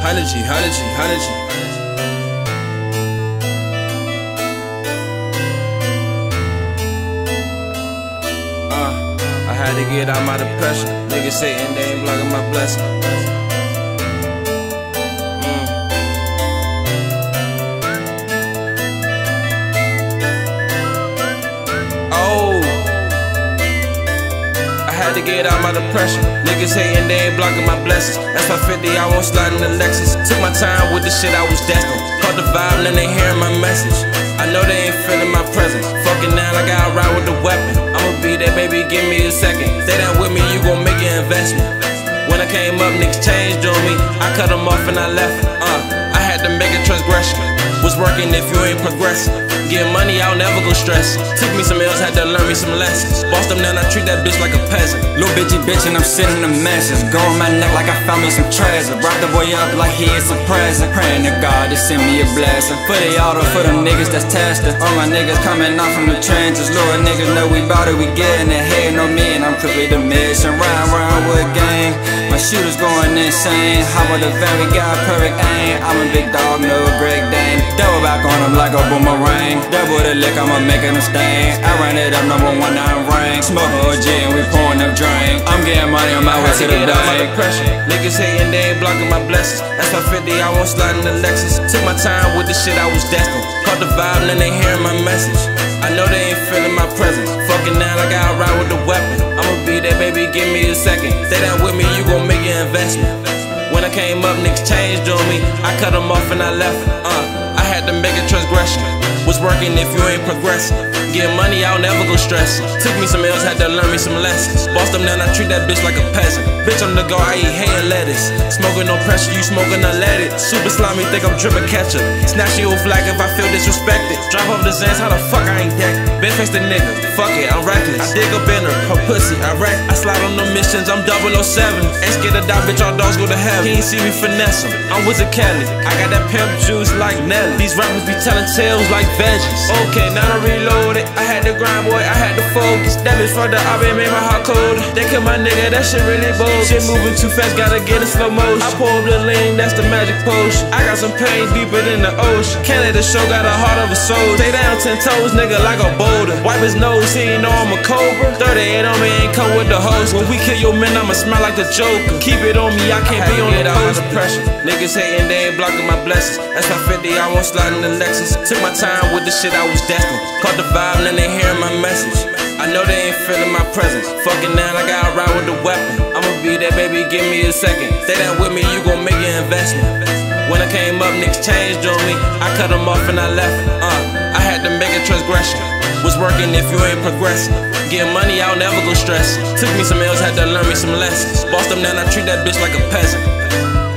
100G. I had to get out my depression. Niggas saying they ain't blocking my blessing. I had to get out my depression. Niggas hating, they ain't blocking my blessings. That's my 50, I won't slide in the Lexus. Took my time with the shit I was destined. Caught the vibe and they hearing my message. I know they ain't feeling my presence. Fucking now, I gotta ride with the weapon. I'ma be there, baby, give me a second. Stay down with me, you gon' make an investment. When I came up, niggas changed on me. I cut them off and I left. I had to make a transgression. Was working if you ain't progressing. Get money, I'll never go stressing. Took me some L's, had to learn me some lessons. Bossed them down, I treat that bitch like a peasant. Little bitchy bitch and I'm sitting the messes. Go on my neck like I found me some treasure. Rock the boy up like he is a present. Praying to God to send me a blessing. For the auto, for them niggas that's tested. All my niggas coming out from the trenches. Little niggas know we bout it, we getting ahead. No me and I'm complete the mission. Round with gang. My shooters going insane. How about the very got perfect aim? I'm a big dog, no Greg Dane. Double back on him like a boomerang. Double the lick, I'ma make it a stain. I ran it up, number 1 9 rank. Smoking OG and we pouring up drink. I'm getting money on my way to the bank. Niggas hating, they ain't blocking my blessings. That's my 50, I won't slide in the Lexus. Took my time with the shit I was destined. Caught the vibe and then they hearing my message. I know they ain't feeling my presence. Fucking now, I gotta ride with the weapon. I'ma be there, baby, give me a second. Stay down with me, you gon' make an investment. When I came up, niggas changed on me. I cut them off and I left. I had to make a transgression. Was working if you ain't progressing. Getting money, I'll never go stressing. Took me some L's, had to learn me some lessons. Bossed them down, I treat that bitch like a peasant. Bitch, on the go, I eat hay and lettuce. Smoking no pressure, you smoking, I let it. Super slimy, think I'm dripping ketchup. Snatch you flag if I feel disrespected. Drop off the Zans, how the fuck I ain't decked? Bitch, face the nigga, fuck it, I'm reckless. I dig up in her pussy, I wreck. I slide on no missions, I'm 007. Ain't scared to die, bitch, all dogs go to heaven. He ain't see me finesse him, I'm Wizard Kelly. I got that pimp juice like Nelly. These rappers be telling tales like veggies. Okay, now I reloaded. I had to grind, boy, I had to focus. That bitch from the oven made my heart cold. They killed my nigga, that shit really bold. Shit moving too fast, gotta get in slow motion. I pour up the lean, that's the magic potion. I got some pain deeper than the ocean. Can't let the show, got a heart of a soldier. Stay down 10 toes, nigga, like a boulder. Wipe his nose, he ain't know I'm a cobra. 38 on me, ain't come with the host. When we kill your men, I'ma smell like the Joker. Keep it on me, I can't be on the post. Pressure. Niggas hating, they ain't blocking my blessings. That's my 50, I won't slide in the Lexus. Took my time with the shit I was destined. Caught the vibe and then they hearing my message. I know they ain't feeling my presence. Fucking now, I gotta ride with the weapon. I'ma be there, baby, give me a second. Stay down with me, you gon' make an investment. When I came up, niggas changed on me. I cut them off and I left. I had to make a transgression. Was working if you ain't progressing. Getting money, I'll never go stressing. Took me some L's, had to learn me some lessons. Bossed them down, I treat that bitch like a peasant.